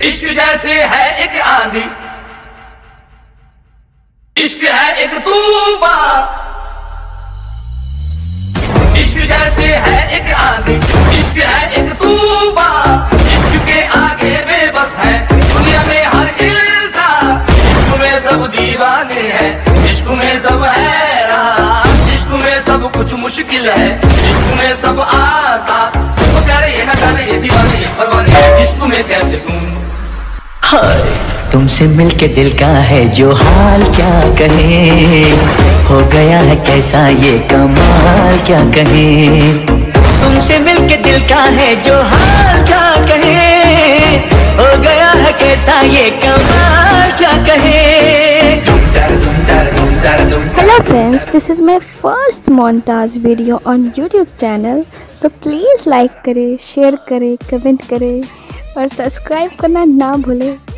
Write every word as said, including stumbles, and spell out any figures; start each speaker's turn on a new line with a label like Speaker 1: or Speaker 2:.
Speaker 1: इश्क जैसे है एक आंधी, इश्क है एक तूफान। इश्क जैसे है एक आंधी, इश्क है एक तूफान। इश्क के आगे बेबस है दुनिया में हर इंसान। इश्क में सब दीवाने हैं, इश्क में सब हैरान। इश्क में सब कुछ मुश्किल है, इश्क में सब आसान। वो प्यारे ये न जाने ये दीवाने ये परवाने, इश्क में कैसे तुम।
Speaker 2: तुमसे मिलके दिल का है जो हाल क्या कहे, हो गया है कैसा ये कमाल क्या कहे। तुमसे मिलके दिल का है जो हाल क्या कहे, हो गया है कैसा ये कमाल क्या कहे।
Speaker 3: Hello friends, this is my first montage video on YouTube channel, तो प्लीज़ लाइक करें, शेयर करें, कमेंट करें और सब्सक्राइब करना ना भूलें।